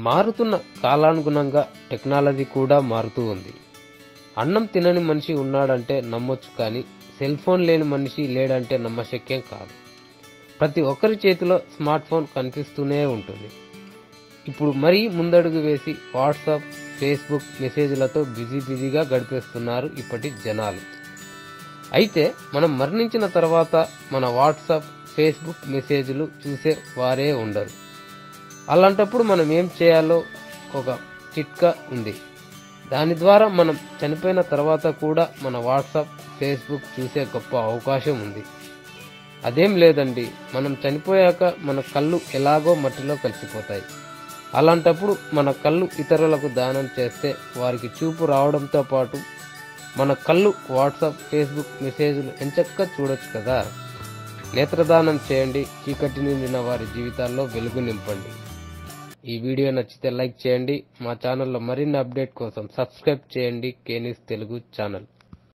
మారుతున్న కాలానుగుణంగా టెక్నాలజీ కూడా మారుతూ ఉంది. అన్నం తినని మనిషి ఉన్నాడంటే నమ్మొచ్చు, కానీ సెల్ ఫోన్ లేని మనిషి లేడంటే నమ్మశక్యం కాదు. ప్రతి ఒక్కరి చేతిలో స్మార్ట్ ఫోన్ కనిపిస్తూనే ఉంటుంది. ఇప్పుడు మరీ ముందడుగు వేసి వాట్సాప్, ఫేస్బుక్ మెసేజ్లతో బిజీగా గడిపేస్తున్నారు ఇప్పటి జనాలు. అయితే మనం మరణించిన తర్వాత మన వాట్సాప్, ఫేస్బుక్ మెసేజ్లు చూసే వారే ఉండరు. అలాంటప్పుడు మనం ఏం చేయాలో ఒక చిట్కా ఉంది. దాని ద్వారా మనం చనిపోయిన తర్వాత కూడా మన వాట్సాప్, ఫేస్బుక్ చూసే గొప్ప అవకాశం ఉంది. అదేం లేదండి, మనం చనిపోయాక మన కళ్ళు ఎలాగో మట్టిలో కలిసిపోతాయి. అలాంటప్పుడు మన కళ్ళు ఇతరులకు దానం చేస్తే వారికి చూపు రావడంతో పాటు మన కళ్ళు వాట్సాప్, ఫేస్బుక్ మెసేజ్లు ఎంచక్కా చూడొచ్చు కదా. నేత్రదానం చేయండి, చీకటి నిండిన వారి జీవితాల్లో వెలుగు నింపండి. ఈ వీడియో నచ్చితే లైక్ చేయండి. మా ఛానల్లో మరిన్ని అప్డేట్ కోసం సబ్స్క్రైబ్ చేయండి. కేనిస్ తెలుగు ఛానల్.